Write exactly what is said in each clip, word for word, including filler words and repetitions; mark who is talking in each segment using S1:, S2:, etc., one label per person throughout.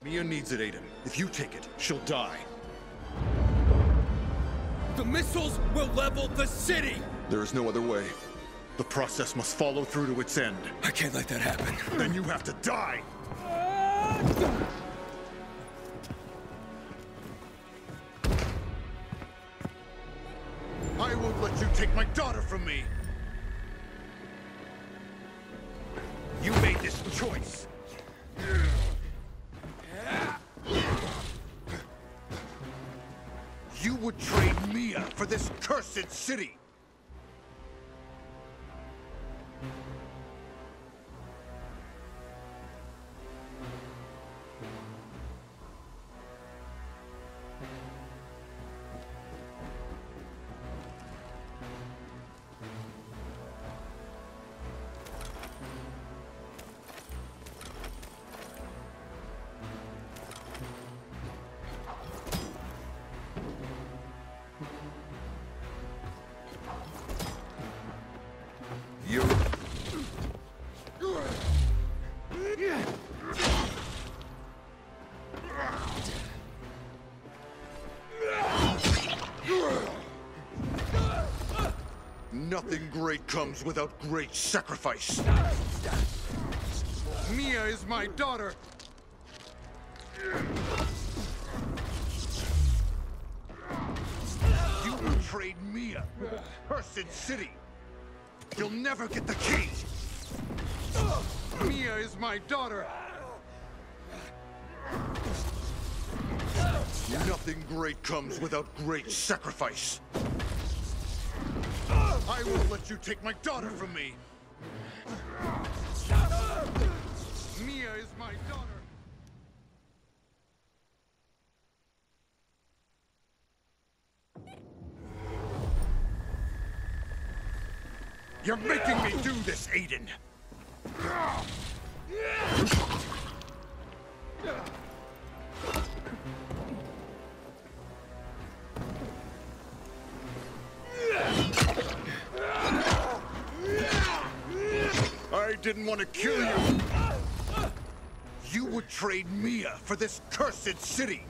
S1: Mia needs it, Aiden. If you take it, she'll die.
S2: The missiles will level the city!
S1: There is no other way. The process must follow through to its end.
S2: I can't let that happen.
S1: Then you have to die! I won't let you take my daughter from me! You made this choice! You would trade Mia for this cursed city! You... Nothing great comes without great sacrifice. Mia is my daughter. You betrayed Mia for this cursed city. You'll never get the key! Mia is my daughter! Nothing great comes without great sacrifice. I won't let you take my daughter from me! Mia is my daughter! You're making me do this, Aiden! I didn't want to kill you! You would trade Mia for this cursed city!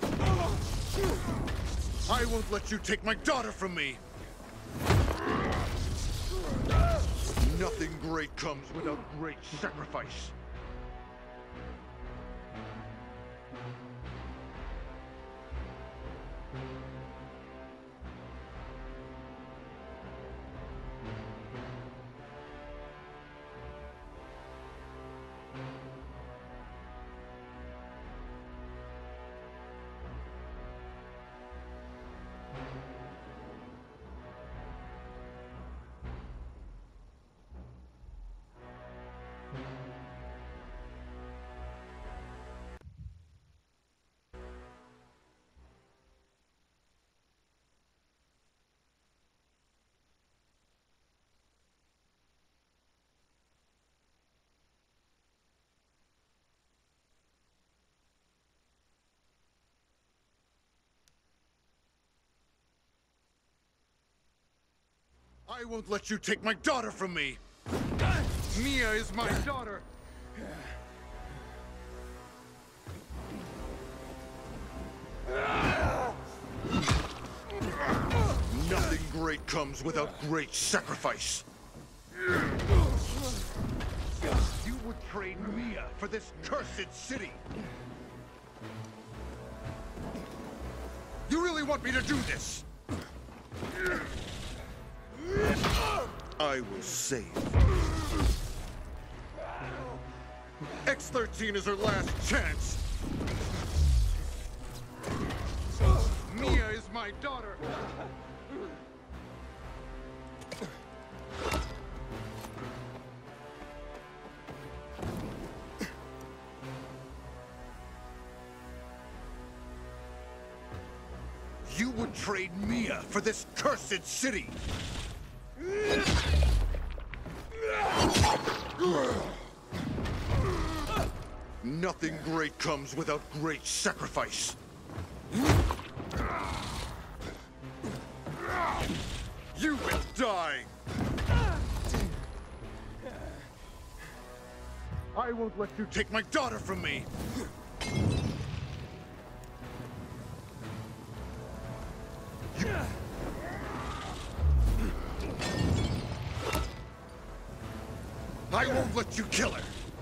S1: I won't let you take my daughter from me! Nothing great comes without great sacrifice. I won't let you take my daughter from me! Mia is my daughter! Nothing great comes without great sacrifice! You would trade Mia for this cursed city! You really want me to do this? I will save. X thirteen is her last chance! Mia is my daughter! You would trade Mia for this cursed city! Nothing great comes without great sacrifice. You will die! I won't let you take my daughter from me! I won't let you kill her!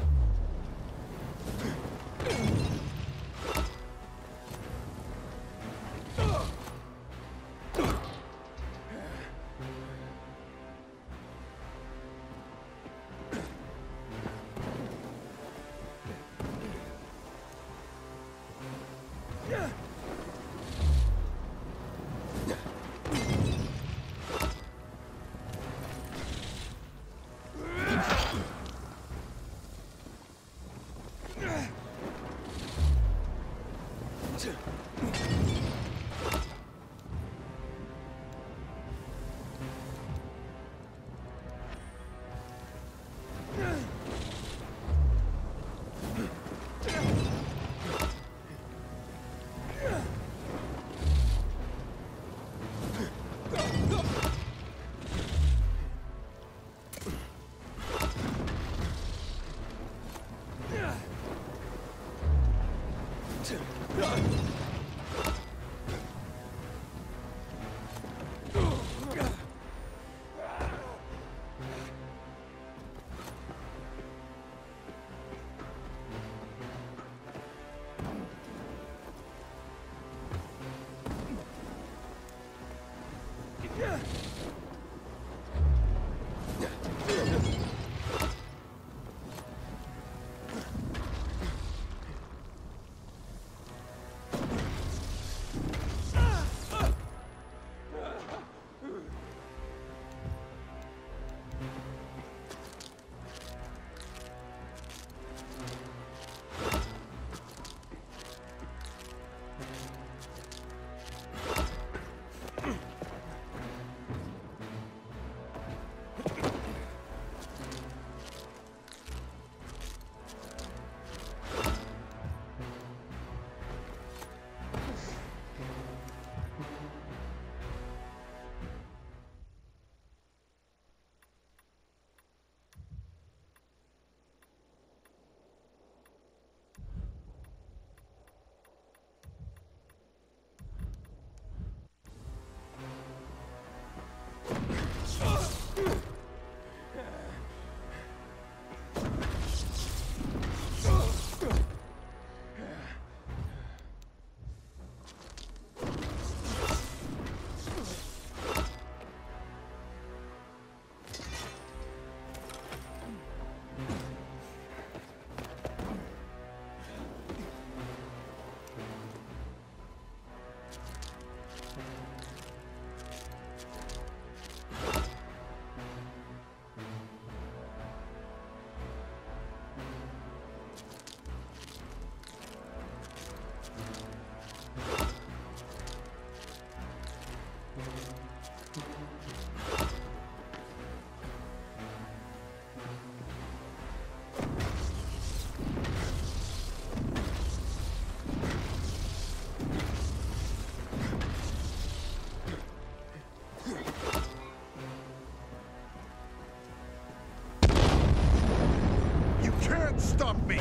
S1: Stop me!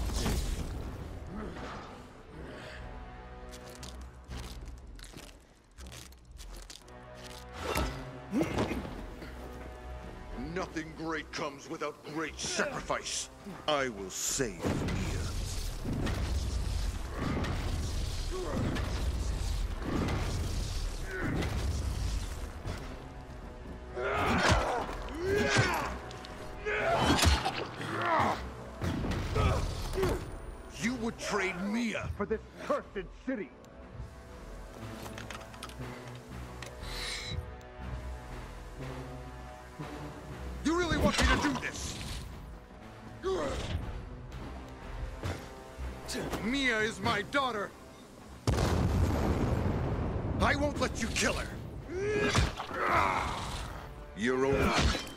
S1: Nothing great comes without great sacrifice. I will save Mia. You would trade Mia for this cursed city. You really want me to do this? Mia is my daughter. I won't let you kill her. Your own